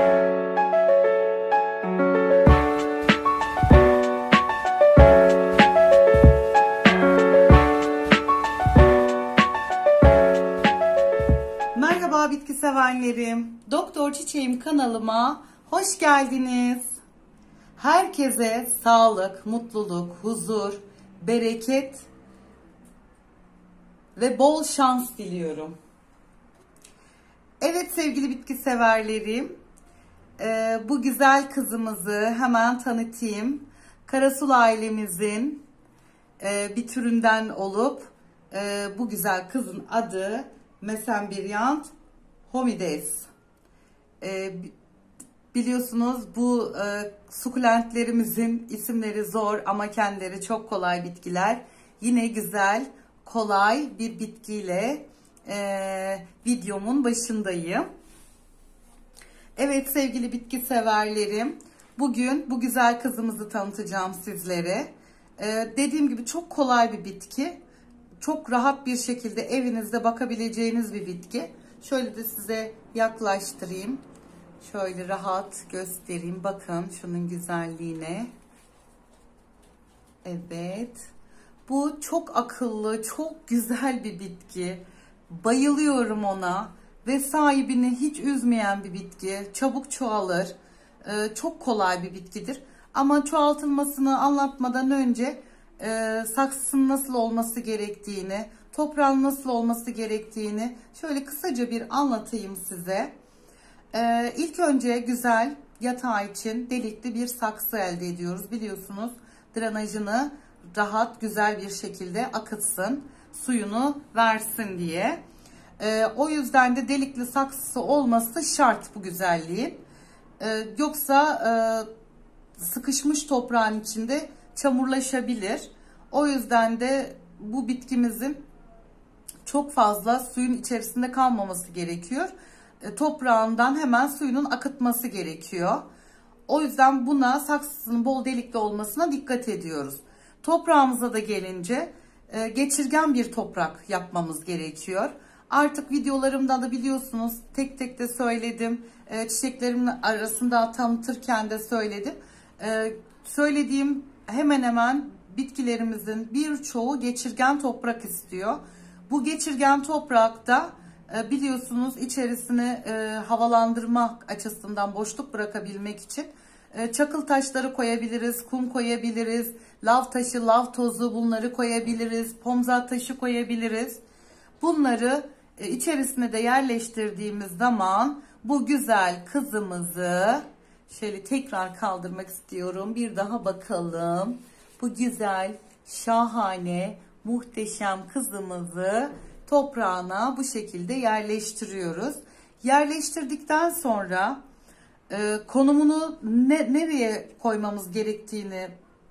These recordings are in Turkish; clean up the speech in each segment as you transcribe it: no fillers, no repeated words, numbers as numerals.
Merhaba bitki severlerim. Doktor Çiçeğim kanalıma hoş geldiniz. Herkese sağlık, mutluluk, huzur, bereket ve bol şans diliyorum. Evet sevgili bitki severlerim, bu güzel kızımızı hemen tanıtayım. Karasul ailemizin bir türünden olup bu güzel kızın adı Mesembiryant homides. Biliyorsunuz bu sukulentlerimizin isimleri zor ama kendileri çok kolay bitkiler. Yine güzel, kolay bir bitkiyle videomun başındayım. Evet sevgili bitki severlerim, bugün bu güzel kızımızı tanıtacağım sizlere. Dediğim gibi çok kolay bir bitki. Çok rahat bir şekilde evinizde bakabileceğiniz bir bitki. Şöyle de size yaklaştırayım. Şöyle rahat göstereyim. Bakın şunun güzelliğine. Evet. Bu çok akıllı, çok güzel bir bitki. Bayılıyorum ona. Ve sahibini hiç üzmeyen bir bitki. Çabuk çoğalır. Çok kolay bir bitkidir. Ama çoğaltılmasını anlatmadan önce saksısının nasıl olması gerektiğini, toprağın nasıl olması gerektiğini şöyle kısaca bir anlatayım size. İlk önce güzel yatağı için delikli bir saksı elde ediyoruz. Biliyorsunuz drenajını rahat güzel bir şekilde akıtsın, suyunu versin diye. O yüzden de delikli saksısı olması şart bu güzelliğin. Yoksa sıkışmış toprağın içinde çamurlaşabilir. O yüzden de bu bitkimizin çok fazla suyun içerisinde kalmaması gerekiyor. Toprağından hemen suyunun akıtması gerekiyor. O yüzden buna saksısının bol delikli olmasına dikkat ediyoruz. Toprağımıza da gelince geçirgen bir toprak yapmamız gerekiyor. Artık videolarımda da biliyorsunuz tek tek de söyledim. Çiçeklerimin arasında tanıtırken de söyledim. Söylediğim hemen hemen bitkilerimizin birçoğu geçirgen toprak istiyor. Bu geçirgen toprakta biliyorsunuz içerisine havalandırma açısından boşluk bırakabilmek için çakıl taşları koyabiliriz, kum koyabiliriz, lav taşı, lav tozu bunları koyabiliriz, pomza taşı koyabiliriz. Bunları içerisine de yerleştirdiğimiz zaman bu güzel kızımızı şöyle tekrar kaldırmak istiyorum. Bir daha bakalım. Bu güzel, şahane, muhteşem kızımızı toprağına bu şekilde yerleştiriyoruz. Yerleştirdikten sonra konumunu nereye koymamız gerektiğini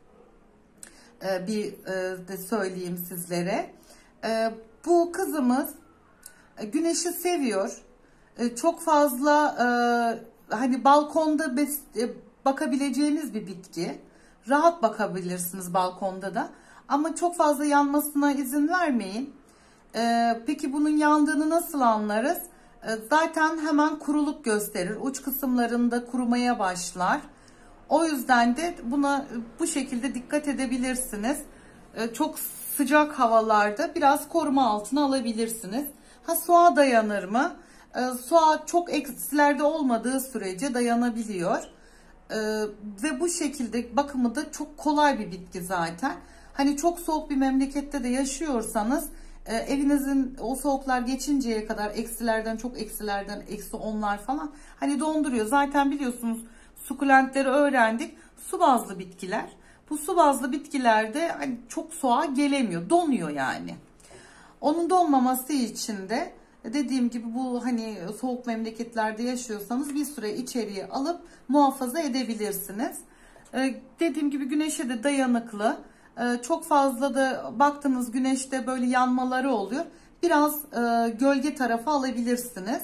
de söyleyeyim sizlere. Bu kızımız güneşi seviyor. Çok fazla hani balkonda bakabileceğiniz bir bitki. Rahat bakabilirsiniz balkonda da. Ama çok fazla yanmasına izin vermeyin. Peki bunun yandığını nasıl anlarız? Zaten hemen kuruluk gösterir. Uç kısımlarında kurumaya başlar. O yüzden de buna bu şekilde dikkat edebilirsiniz. Çok sıcak havalarda biraz koruma altına alabilirsiniz. Soğuğa dayanır mı? Soğuk çok eksilerde olmadığı sürece dayanabiliyor. Ve bu şekilde bakımı da çok kolay bir bitki zaten. Hani çok soğuk bir memlekette de yaşıyorsanız evinizin o soğuklar geçinceye kadar eksilerden çok eksilerden eksi 10'lar falan hani donduruyor. Zaten biliyorsunuz sukulentleri öğrendik. Su bazlı bitkiler. Bu su bazlı bitkilerde hani çok soğuğa gelemiyor. Donuyor yani. Onun donmaması için de dediğim gibi bu hani soğuk memleketlerde yaşıyorsanız bir süre içeriye alıp muhafaza edebilirsiniz. Dediğim gibi güneşe de dayanıklı. Çok fazla da baktığınız güneşte böyle yanmaları oluyor. Biraz gölge tarafı alabilirsiniz.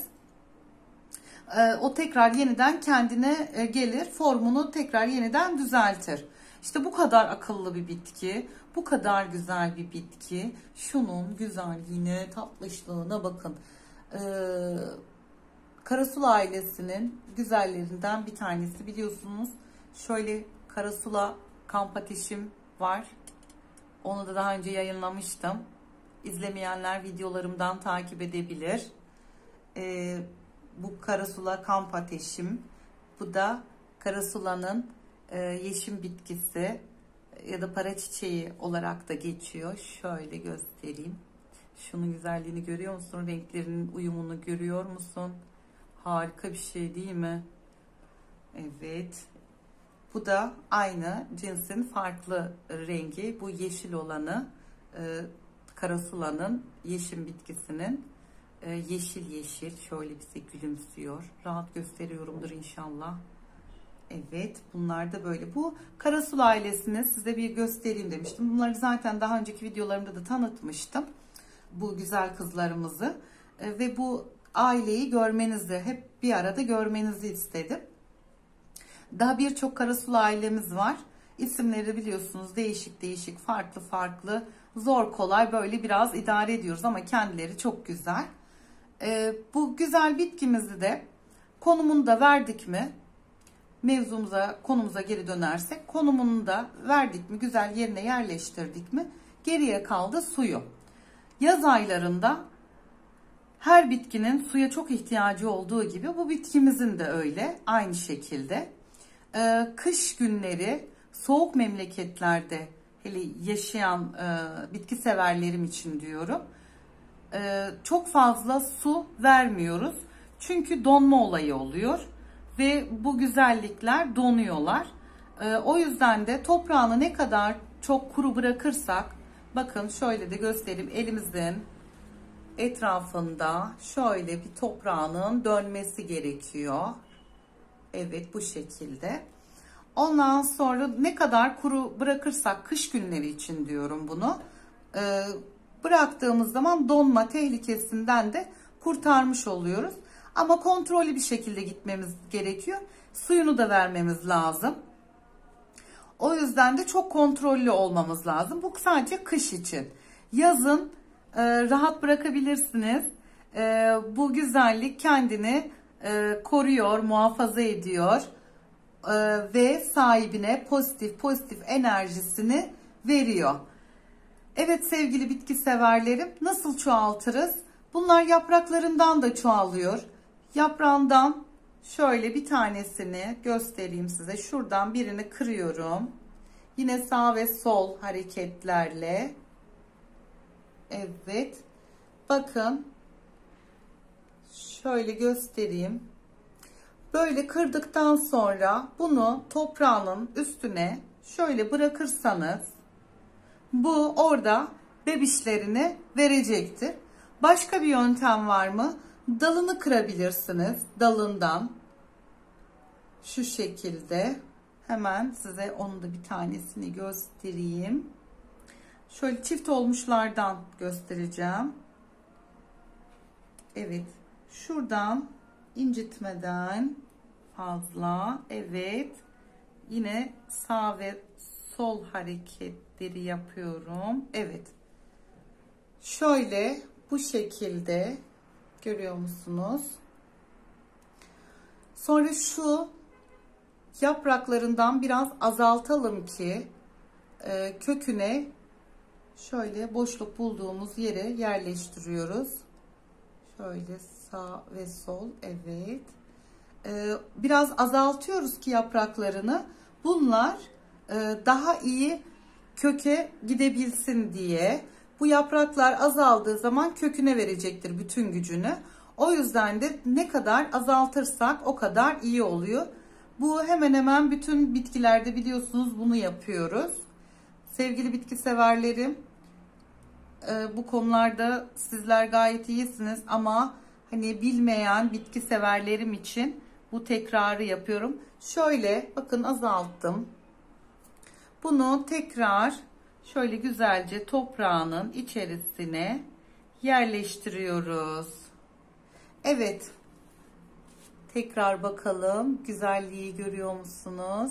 O tekrar yeniden kendine gelir. Formunu tekrar yeniden düzeltir. İşte bu kadar akıllı bir bitki. Bu kadar güzel bir bitki. Şunun güzelliğine, tatlışlığına bakın. Karasula ailesinin güzellerinden bir tanesi biliyorsunuz. Şöyle Karasula kamp ateşim var. Onu da daha önce yayınlamıştım. İzlemeyenler videolarımdan takip edebilir. Bu Karasula kamp ateşim. Bu da Karasula'nın yeşim bitkisi ya da para çiçeği olarak da geçiyor. Şöyle göstereyim. Şunun güzelliğini görüyor musun? Renklerinin uyumunu görüyor musun? Harika bir şey değil mi? Evet. Bu da aynı cinsin farklı rengi. Bu yeşil olanı Karasula'nın yeşim bitkisinin yeşil yeşil şöyle bize gülümsüyor. Rahat gösteriyorumdur inşallah. Evet, bunlar da böyle. Bu Karasula ailesini size bir göstereyim demiştim. Bunları zaten daha önceki videolarımda da tanıtmıştım. Bu güzel kızlarımızı ve bu aileyi görmenizi, hep bir arada görmenizi istedim. Daha birçok Karasula ailemiz var. İsimleri biliyorsunuz değişik değişik, farklı farklı, zor kolay böyle biraz idare ediyoruz ama kendileri çok güzel. Bu güzel bitkimizi de konumunu da verdik mi? Mevzumuza, konumuza geri dönersek, konumunu da verdik mi, güzel yerine yerleştirdik mi, geriye kaldı suyu. Yaz aylarında her bitkinin suya çok ihtiyacı olduğu gibi bu bitkimizin de öyle, aynı şekilde. Kış günleri soğuk memleketlerde hele yaşayan bitki severlerim için diyorum, çok fazla su vermiyoruz. Çünkü donma olayı oluyor ve bu güzellikler donuyorlar. O yüzden de toprağını ne kadar çok kuru bırakırsak, bakın şöyle de göstereyim, elimizin etrafında şöyle bir toprağının dönmesi gerekiyor. Evet, bu şekilde. Ondan sonra ne kadar kuru bırakırsak, kış günleri için diyorum bunu, bıraktığımız zaman donma tehlikesinden de kurtarmış oluyoruz. Ama kontrollü bir şekilde gitmemiz gerekiyor. Suyunu da vermemiz lazım. O yüzden de çok kontrollü olmamız lazım. Bu sadece kış için. Yazın rahat bırakabilirsiniz. Bu güzellik kendini koruyor, muhafaza ediyor ve sahibine pozitif enerjisini veriyor. Evet sevgili bitki severlerim, nasıl çoğaltırız? Bunlar yapraklarından da çoğalıyor. Yaprağından şöyle bir tanesini göstereyim size. Şuradan birini kırıyorum. Yine sağ ve sol hareketlerle. Evet. Bakın. Şöyle göstereyim. Böyle kırdıktan sonra bunu toprağının üstüne şöyle bırakırsanız bu orada bebişlerini verecektir. Başka bir yöntem var mı? Dalını kırabilirsiniz. Dalından. Şu şekilde. Hemen size onun da bir tanesini göstereyim. Şöyle çift olmuşlardan göstereceğim. Evet. Şuradan incitmeden fazla. Evet. Yine sağ ve sol hareketleri yapıyorum. Evet. Şöyle bu şekilde görüyor musunuz? Sonra şu yapraklarından biraz azaltalım ki köküne şöyle boşluk bulduğumuz yere yerleştiriyoruz. Şöyle sağ ve sol. Evet. Biraz azaltıyoruz ki yapraklarını. Bunlar daha iyi köke gidebilsin diye. Bu yapraklar azaldığı zaman köküne verecektir bütün gücünü. O yüzden de ne kadar azaltırsak o kadar iyi oluyor. Bu hemen hemen bütün bitkilerde biliyorsunuz bunu yapıyoruz. Sevgili bitki severlerim, bu konularda sizler gayet iyisiniz ama hani bilmeyen bitki severlerim için bu tekrarı yapıyorum. Şöyle bakın azalttım. Bunu tekrar şöyle güzelce toprağının içerisine yerleştiriyoruz. Evet. Tekrar bakalım. Güzelliği görüyor musunuz?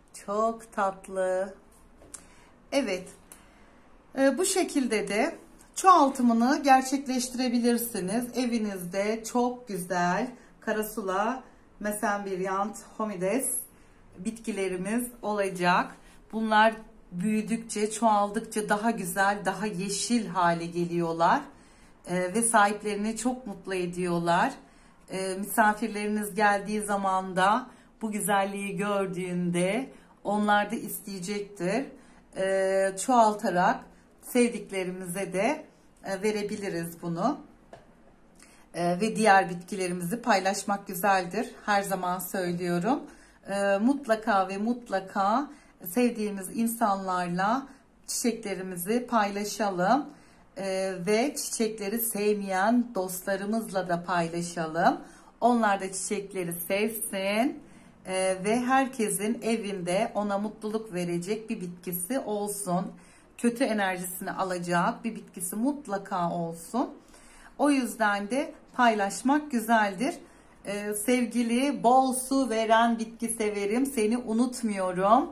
Çok tatlı. Evet. Bu şekilde de çoğaltımını gerçekleştirebilirsiniz. Evinizde çok güzel Karasula Mesembiryant Homides bitkilerimiz olacak. Bunlar büyüdükçe, çoğaldıkça daha güzel, daha yeşil hale geliyorlar. Ve sahiplerini çok mutlu ediyorlar. Misafirleriniz geldiği zaman da bu güzelliği gördüğünde onlar da isteyecektir. Çoğaltarak sevdiklerimize de verebiliriz bunu. Ve diğer bitkilerimizi paylaşmak güzeldir. Her zaman söylüyorum. Mutlaka ve mutlaka sevdiğimiz insanlarla çiçeklerimizi paylaşalım. Ve çiçekleri sevmeyen dostlarımızla da paylaşalım. Onlar da çiçekleri sevsin ve herkesin evinde ona mutluluk verecek bir bitkisi olsun. Kötü enerjisini alacak bir bitkisi mutlaka olsun. O yüzden de paylaşmak güzeldir. Sevgili bol su veren bitki severim, seni unutmuyorum.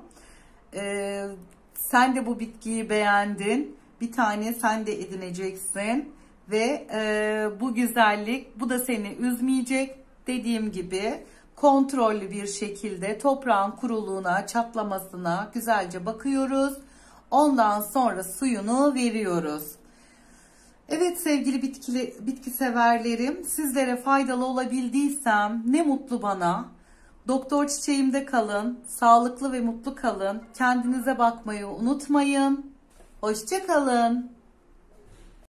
Sen de bu bitkiyi beğendin. Bir tane sen de edineceksin ve bu güzellik, bu da seni üzmeyecek. Dediğim gibi kontrollü bir şekilde toprağın kuruluğuna, çatlamasına güzelce bakıyoruz. Ondan sonra suyunu veriyoruz. Evet sevgili bitki severlerim, sizlere faydalı olabildiysem ne mutlu bana. Doktor çiçeğimde kalın, sağlıklı ve mutlu kalın. Kendinize bakmayı unutmayın. Hoşça kalın.